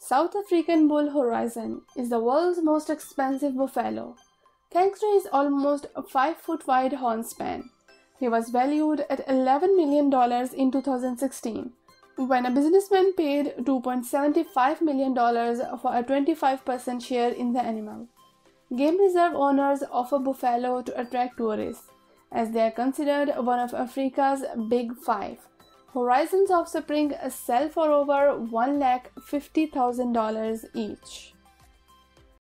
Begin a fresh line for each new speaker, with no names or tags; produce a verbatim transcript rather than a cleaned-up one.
South African bull Horizon is the world's most expensive buffalo, thanks to his almost five foot wide horn span. He was valued at eleven million dollars in two thousand sixteen, when a businessman paid two point seven five million dollars for a twenty-five percent share in the animal. Game reserve owners offer buffalo to attract tourists, as they are considered one of Africa's Big Five. Horizon's offspring sell for over one lakh fifty thousand dollars each.